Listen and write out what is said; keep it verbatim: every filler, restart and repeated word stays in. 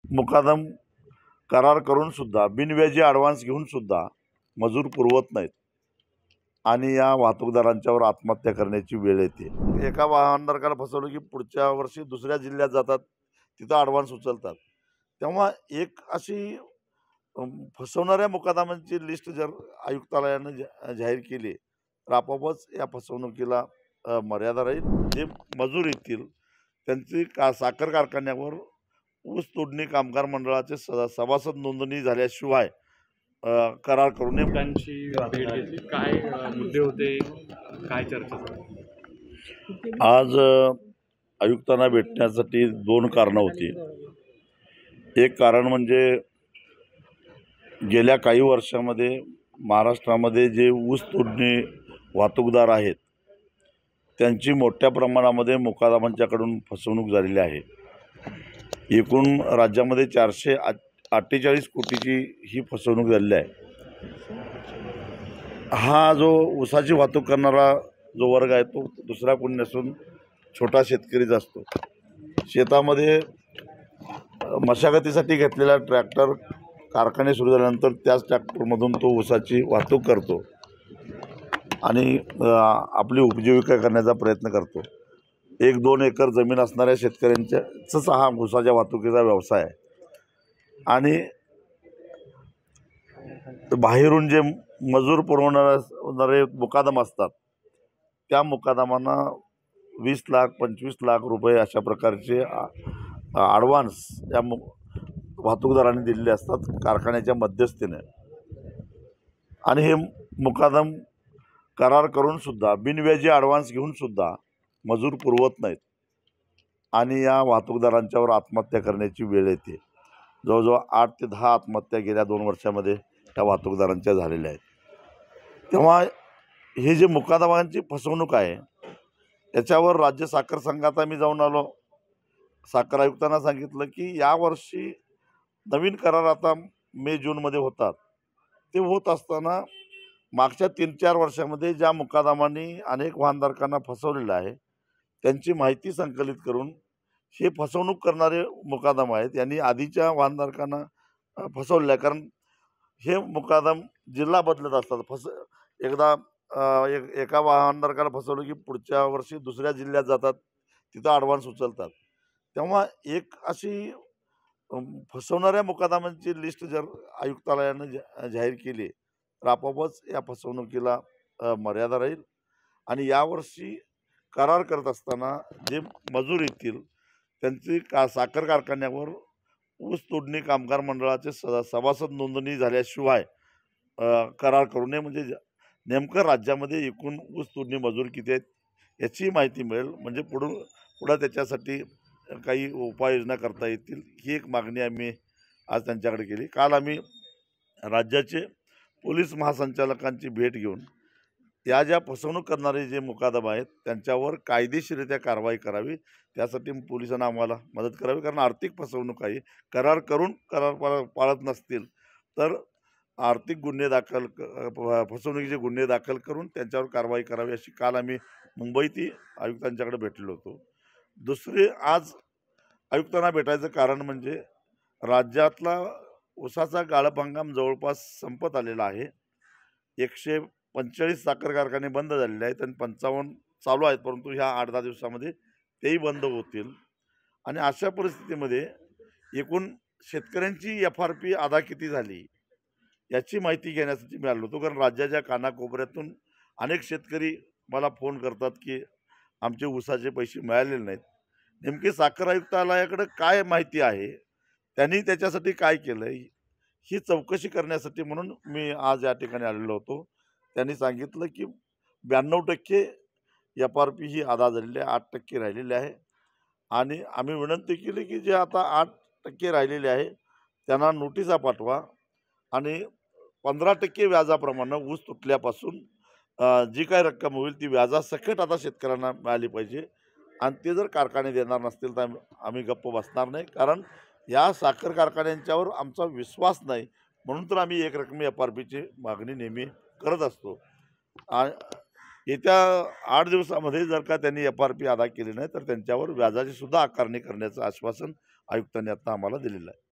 मुकादम करार करून सुद्धा बिनव्याजी ॲडव्हान्स घेऊन सुद्धा मजूर पुरवत नाहीत आणि या वाहतूकदारांच्यावर आत्महत्या करण्याची वेळ येते। एका वाहनधारकाला फसवलं की पुढच्या वर्षी दुसऱ्या जिल्ह्यात जातात, तिथं ॲडव्हान्स उचलतात। तेव्हा एक अशी फसवणाऱ्या मुकादमांची लिस्ट जर आयुक्तालयानं जा जाहीर केली तर आपोआपच या फसवणुकीला मर्यादा राहील। जे मजूर येतील त्यांची का साखर कारखान्यावर ऊस तोडणी कामगार मंडळाचे सभासद नोंदणी झाल्याशिवाय करार करू नये। त्यांची भेट घेतली, काय मुद्दे होते, काय चर्चा झाली? आज आयुक्तांना भेटण्यासाठी दोन कारणं होती। एक कारण म्हणजे गेल्या काही वर्षामध्ये महाराष्ट्रामध्ये जे ऊस तोडणी वाहतूकदार आहेत त्यांची मोठ्या प्रमाणामध्ये मुकादमांच्याकडून फसवणूक झालेली आहे। एकूण राज्यामध्ये चारशे अठ्ठेचाळीस कोटीची ही फसवणूक झालेली आहे। हा जो ऊसाची वाहतूक करणारा जो वर्ग आहे तो दुसरा कोणी नसून छोटा शेतकरीच असतो। शेतामध्ये मशागतीसाठी घेतलेला ट्रॅक्टर कारखाने सुरू झाल्यानंतर त्याच ट्रॅक्टरमधून तो ऊसाची वाहतूक करतो आणि आपली उपजीविका करण्याचा प्रयत्न करतो। एक दोन एकर जमीन असणाऱ्या शेतकऱ्यांच्याच हा ऊसाच्या वाहतुकीचा व्यवसाय आहे आणि बाहेरून जे मजूर पुरवणारे मुकादम असतात त्या मुकादमांना वीस लाख पंचवीस लाख रुपये अशा प्रकारचे ॲडव्हान्स या मु वाहतूकदारांनी दिलेले असतात कारखान्याच्या मध्यस्थीने आणि हे मुकादम करार करून सुद्धा बिनव्याजी ॲडव्हान्स घेऊन सुद्धा मजूर पुरवत नाहीत आणि या वाहतूकदारांच्यावर आत्महत्या करण्याची वेळ येते। जवळजवळ आठ ते दहा आत्महत्या गेल्या दोन वर्षामध्ये त्या वाहतूकदारांच्या झालेल्या आहेत। तेव्हा हे जे मुकादमांची फसवणूक आहे त्याच्यावर राज्य साखर संघात आम्ही जाऊन आलो। साखर आयुक्तांना सांगितलं की यावर्षी नवीन करार आता मे जूनमध्ये होतात, ते होत असताना मागच्या तीन चार वर्षामध्ये ज्या मुकादमांनी अनेक वाहनधारकांना फसवलेलं आहे त्यांची माहिती संकलित करून हे फसवणूक करणारे मुकादम आहेत यांनी आधीच्या वाहनधारकांना फसवलेलं आहे। कारण हे मुकादम जिल्हा बदलत असतात। फस एकदा एक एका वाहनधारकाला फसवलं की पुढच्या वर्षी दुसऱ्या जिल्ह्यात जातात, तिथं ॲडव्हान्स उचलतात। तेव्हा एक अशी फसवणाऱ्या मुकादमांची लिस्ट जर आयुक्तालयानं जा जाहीर केली तर आपोआपच या फसवणुकीला मर्यादा राहील आणि यावर्षी करार करत असताना जे मजूर येतील त्यांची का साखर कारखान्यावर ऊस तोडणी कामगार मंडळाचे सभासद नोंदणी झाल्याशिवाय करार करू नये। म्हणजे नेमकं राज्यामध्ये एकूण ऊस तोडणी मजूर किती आहेत याची माहिती मिळेल, म्हणजे पुढून पुढं त्याच्यासाठी काही उपाययोजना करता येतील। ही एक मागणी आम्ही आज त्यांच्याकडे केली। काल आम्ही राज्याचे पोलीस महासंचालकांची भेट घेऊन या ज्या फसवणूक करणारे जे मुकादम आहेत त्यांच्यावर कायदेशीररित्या कारवाई करावी, त्यासाठी पोलिसांना आम्हाला मदत करावी। कारण आर्थिक फसवणूक आहे, करार करून करार पाळ पाळत नसतील तर आर्थिक गुन्हे दाखल फसवणुकीचे गुन्हे दाखल करून त्यांच्यावर कारवाई करावी अशी काल आम्ही मुंबईत आयुक्तांच्याकडे भेटलेलो होतो। दुसरे आज आयुक्तांना भेटायचं कारण म्हणजे राज्यातला ऊसाचा गाळप हंगाम जवळपास संपत आलेला आहे। एकशे पंचेचाळीस साखर कारखाने बंद झालेले आहेत आणि पंचावन्न चालू आहेत, परंतु ह्या आठ दहा दिवसामध्ये तेही बंद होतील आणि अशा परिस्थितीमध्ये एकूण शेतकऱ्यांची एफ आर पी अदा किती झाली याची माहिती घेण्यासाठी मी आलो होतो। कारण राज्याच्या कानाकोपऱ्यातून अनेक शेतकरी मला फोन करतात की आमचे ऊसाचे पैसे मिळालेले नाहीत। नेमके साखर आयुक्तालयाकडे काय माहिती आहे, त्यांनी त्याच्यासाठी काय केलं ही चौकशी करण्यासाठी म्हणून मी आज या ठिकाणी आलेलो होतो। त्यांनी सांगितलं की ब्याण्णव टक्के एफ आर पी ही अदा झालेली आहे, आठ टक्के राहिलेली आहे आणि आम्ही विनंती केली की जे आता आठ टक्के राहिलेले आहे त्यांना नोटिसा पाठवा आणि पंधरा टक्के व्याजाप्रमाणे ऊस तुटल्यापासून जी काय रक्कम होईल ती व्याजासकट आता शेतकऱ्यांना मिळाली पाहिजे आणि ते जर कारखाने देणार नसतील तर आम्ही गप्प बसणार नाही। कारण या साखर कारखान्यांच्यावर आमचा विश्वास नाही, म्हणून तर आम्ही एक रकमी एफ आर पीची मागणी नेहमी करत असतो। येत्या आठ दिवसामध्ये जर का त्यांनी एफ आर पी अदा केली नाही तर त्यांच्यावर व्याजाची सुद्धा आकारणी करण्याचं आश्वासन आयुक्तांनी आता आम्हाला दिलेलं आहे।